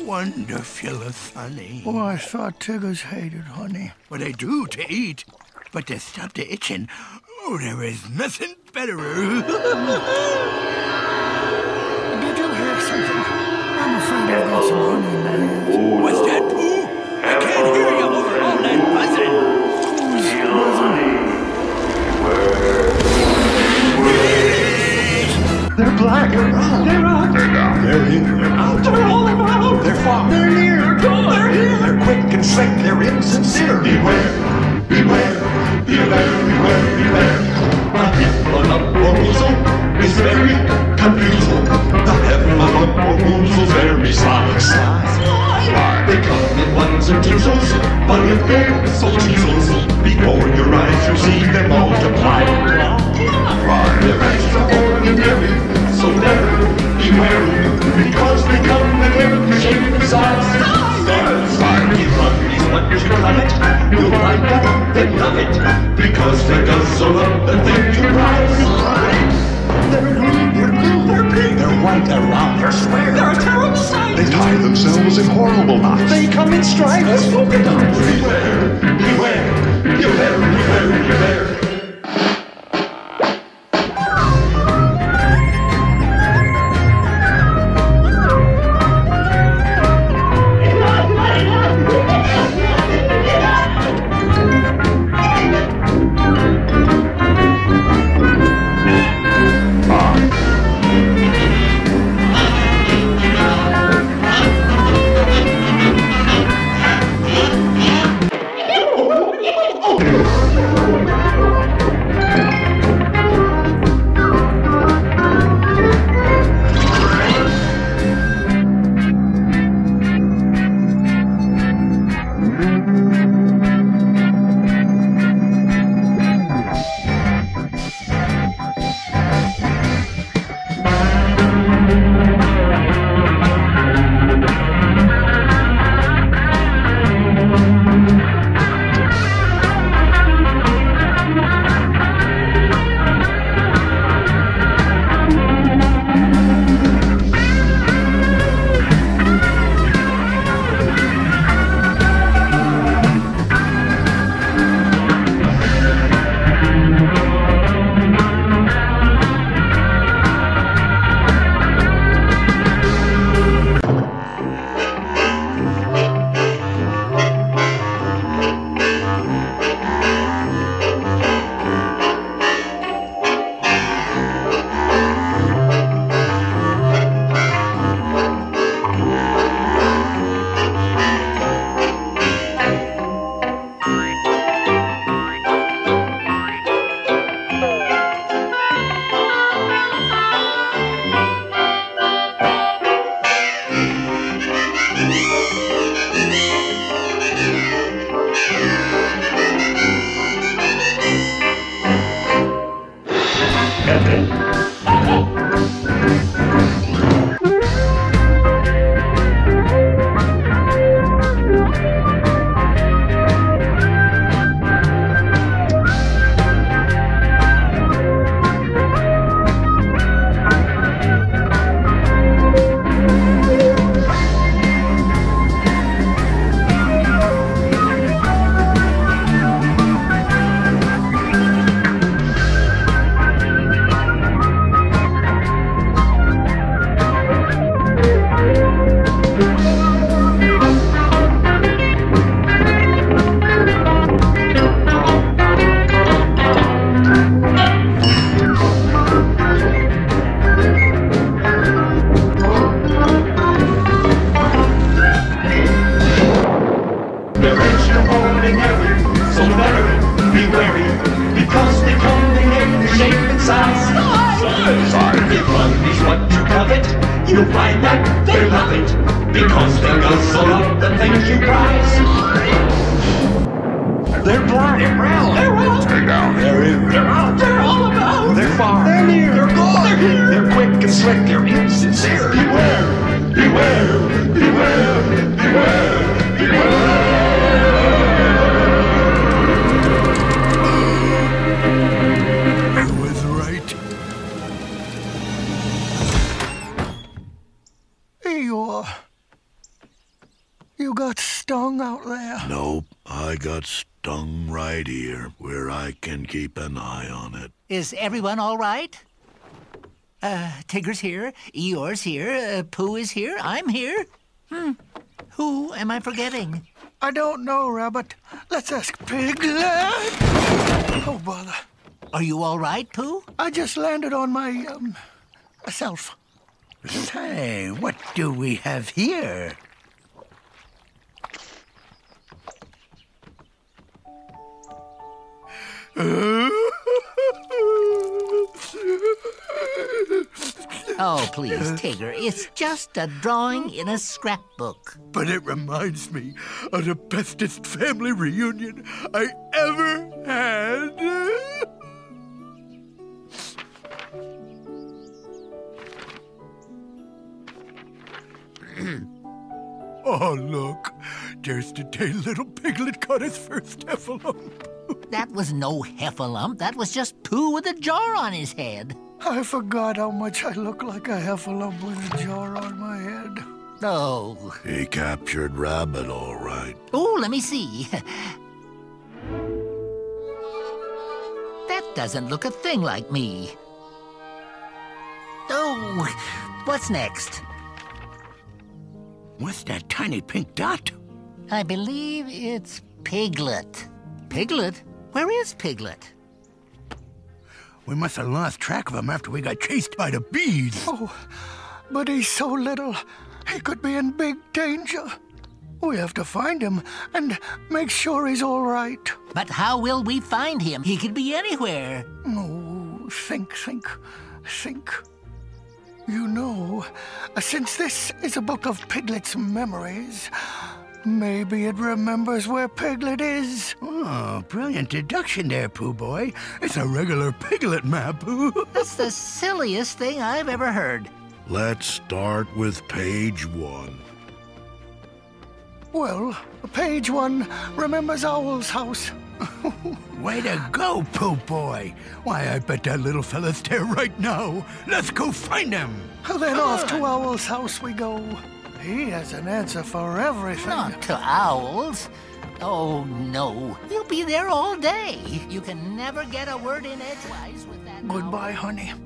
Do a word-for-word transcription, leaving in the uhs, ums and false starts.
wonderful funny. Oh, I thought tigers hated honey. Well, they do to eat, but to stop the itching, oh, there is nothing better. Did you hear something? I'm afraid I've got some honey in my ears. What's that, Pooh? I can't hear you over all that buzzing. Who's buzzing? They're black. They're round. They're out. They're down. They're in. They're out. They're all around. They're far. They're near. They're gone. They're here. They're quick and slick. They're insincere. Beware. Beware. Beware. Beware. Beware. A heffalump or woozle is very confusing. The heffalump or woozle's very sly. Sly. Sly. They come in ones and twosles, but if they're so teasels, before your eyes you see them multiply. Fly. They're extraordinary, so never be wary, because they come in every shape and size. Stars! You run these wonders you love it, you'll find that they love it, because they guzzle up the thing you prize. They're green, they're blue, they're pink, they're white, they're round, they're square, they're a terrible sight. They tie themselves in horrible knots. They come in stripes as polka dots. Beware, beware, beware, beware, beware. You'll find that they love it, because they guzzle up the things you prize. They're black. They're brown. They're out. They're down. They're in. They're out. They're all about. They're far. They're near. They're gone. They're here. They're quick and slick. They're insincere. Beware. Beware. Beware. Beware. Beware. Eeyore. got stung out there? Nope, I got stung right here, where I can keep an eye on it. Is everyone all right? Uh, Tigger's here, Eeyore's here, uh, Pooh is here, I'm here. Hmm, who am I forgetting? I don't know, Rabbit. Let's ask Piglet. Oh, bother. Are you all right, Pooh? I just landed on my, um, self. Say, what do we have here? Oh, please, Tigger, it's just a drawing in a scrapbook. But it reminds me of the bestest family reunion I ever had. Oh, look. There's the day little Piglet caught his first heffalump. That was no heffalump. That was just Pooh with a jar on his head. I forgot how much I look like a heffalump with a jar on my head. Oh. He captured Rabbit, all right. Oh, let me see. That doesn't look a thing like me. Oh, what's next? What's that tiny pink dot? I believe it's Piglet. Piglet? Where is Piglet? We must have lost track of him after we got chased by the bees. Oh, but he's so little. He could be in big danger. We have to find him and make sure he's all right. But how will we find him? He could be anywhere. Oh, think, think, think. You know, since this is a book of Piglet's memories, maybe it remembers where Piglet is. Oh, brilliant deduction there, Pooh Boy. It's a regular Piglet map, Pooh. That's the silliest thing I've ever heard. Let's start with page one. Well, page one remembers Owl's house. Way to go, Pooh Boy. Why, I bet that little fella's there right now. Let's go find him. Then off to Owl's house we go. He has an answer for everything. Not to owls. Oh, no. He'll be there all day. You can never get a word in edgewise with that Goodbye, owl. honey.